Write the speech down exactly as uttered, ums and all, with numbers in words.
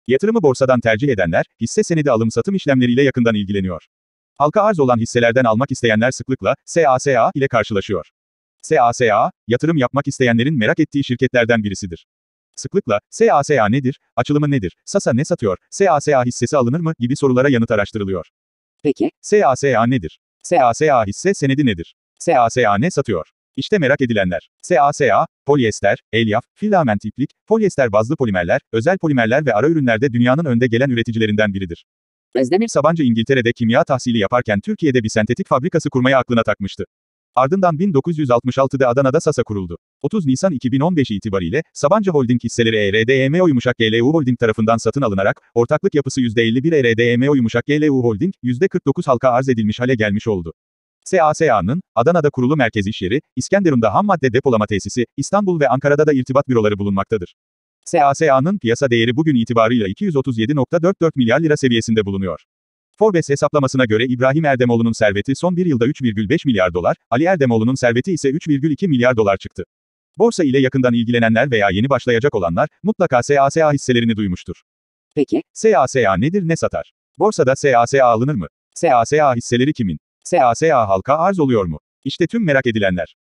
Yatırımı borsadan tercih edenler, hisse senedi alım-satım işlemleriyle yakından ilgileniyor. Halka arz olan hisselerden almak isteyenler sıklıkla S A S A ile karşılaşıyor. S A S A, yatırım yapmak isteyenlerin merak ettiği şirketlerden birisidir. Sıklıkla, S A S A nedir, açılımı nedir, Sasa ne satıyor, S A S A hissesi alınır mı gibi sorulara yanıt araştırılıyor. Peki, S A S A nedir? S A S A hisse senedi nedir? S A S A ne satıyor? İşte merak edilenler. S A S A, polyester, elyaf, filament iplik, polyester bazlı polimerler, özel polimerler ve ara ürünlerde dünyanın önde gelen üreticilerinden biridir. Özdemir Sabancı İngiltere'de kimya tahsili yaparken Türkiye'de bir sentetik fabrikası kurmayı aklına takmıştı. Ardından bin dokuz yüz altmış altıda Adana'da Sasa kuruldu. otuz Nisan iki bin on beş itibariyle, Sabancı Holding hisseleri E R D E M O Yumuşak G L U Holding tarafından satın alınarak, ortaklık yapısı yüzde elli bir E R D E M O Yumuşak G L U Holding, yüzde kırk dokuz halka arz edilmiş hale gelmiş oldu. S A S A'nın, Adana'da kurulu merkez işyeri, İskenderun'da ham madde depolama tesisi, İstanbul ve Ankara'da da irtibat büroları bulunmaktadır. S A S A'nın piyasa değeri bugün itibarıyla iki yüz otuz yedi nokta kırk dört milyar lira seviyesinde bulunuyor. Forbes hesaplamasına göre İbrahim Erdemoğlu'nun serveti son bir yılda üç virgül beş milyar dolar, Ali Erdemoğlu'nun serveti ise üç virgül iki milyar dolar çıktı. Borsa ile yakından ilgilenenler veya yeni başlayacak olanlar, mutlaka S A S A hisselerini duymuştur. Peki, S A S A nedir, ne satar? Borsada S A S A alınır mı? S A S A hisseleri kimin? S A S A halka arz oluyor mu? İşte tüm merak edilenler.